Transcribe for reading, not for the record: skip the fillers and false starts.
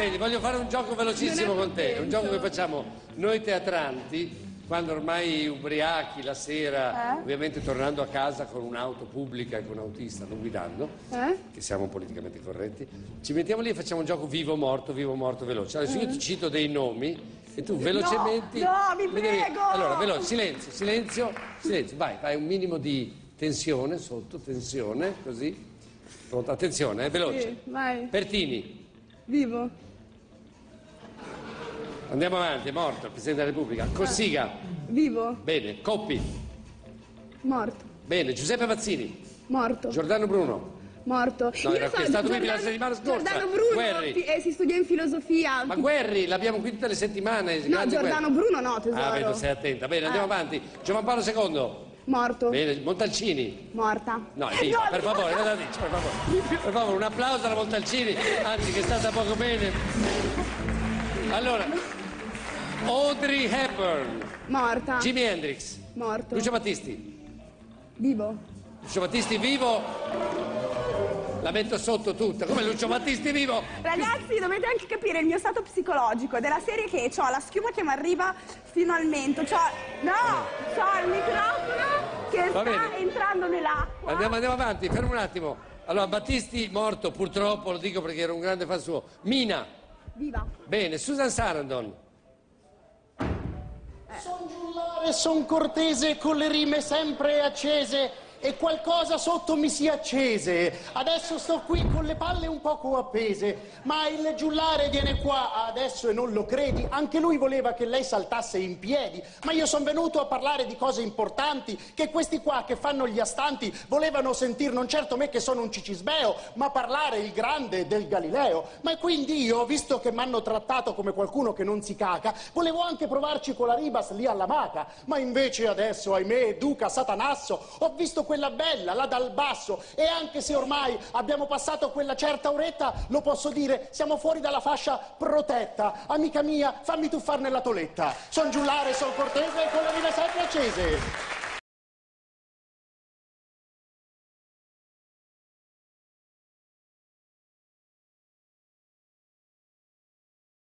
Senti, voglio fare un gioco velocissimo con te, un gioco che facciamo noi teatranti quando ormai ubriachi la sera, ovviamente tornando a casa con un'auto pubblica e con un autista, non guidando, che siamo politicamente corretti, ci mettiamo lì e facciamo un gioco vivo morto veloce. Adesso io ti cito dei nomi e tu velocemente... No, mi prego! Allora, veloce, silenzio, vai, un minimo di tensione, sotto, tensione, così. Pronto, attenzione, veloce. Sì, vai. Pertini. Vivo. Andiamo avanti, è morto il Presidente della Repubblica. Cossiga. Vivo. Bene. Coppi. Morto. Bene. Giuseppe Mazzini. Morto. Giordano Bruno. Morto. No, era stato qui la settimana scorsa. Giordano Bruno Guerri. si studia in filosofia. Ma Guerri, l'abbiamo qui tutte le settimane. No, Giordano Bruno no, tesoro. Ah, vedo, sei attenta. Bene, andiamo avanti. Giovanpaolo II. Morto. Bene, Montalcini. Morta. No, è viva, per favore, per favore, un applauso alla Montalcini, anzi che è stata poco bene. Allora, Audrey Hepburn. Morta. Jimi Hendrix. Morto. Lucio Battisti. Vivo. Lucio Battisti vivo. La metto sotto tutta, come Lucio Battisti vivo. Ragazzi, dovete anche capire il mio stato psicologico, della serie che ho la schiuma che mi arriva fino al mento, c'ho il microfono che sta entrando nell'acqua. Andiamo avanti, fermo un attimo. Allora, Battisti morto, purtroppo, lo dico perché ero un grande fan suo. Mina. Viva. Bene, Susan Sarandon. Son giullare, son cortese, con le rime sempre accese, e qualcosa sotto mi si accese. Adesso sto qui con le palle un poco appese, ma il giullare viene qua adesso e non lo credi. Anche lui voleva che lei saltasse in piedi, ma io sono venuto a parlare di cose importanti che questi qua che fanno gli astanti volevano sentir, non certo me che sono un cicisbeo, ma parlare il grande del Galileo. Ma quindi io, visto che mi hanno trattato come qualcuno che non si caca, volevo anche provarci con la Ribas lì alla maca, ma invece adesso, ahimè, duca satanasso, ho visto quella bella là dal basso, e anche se ormai abbiamo passato quella certa oretta, lo posso dire, siamo fuori dalla fascia protetta. Amica mia, fammi tuffar nella toletta. Son giullare, son cortese e con le rime sempre accese.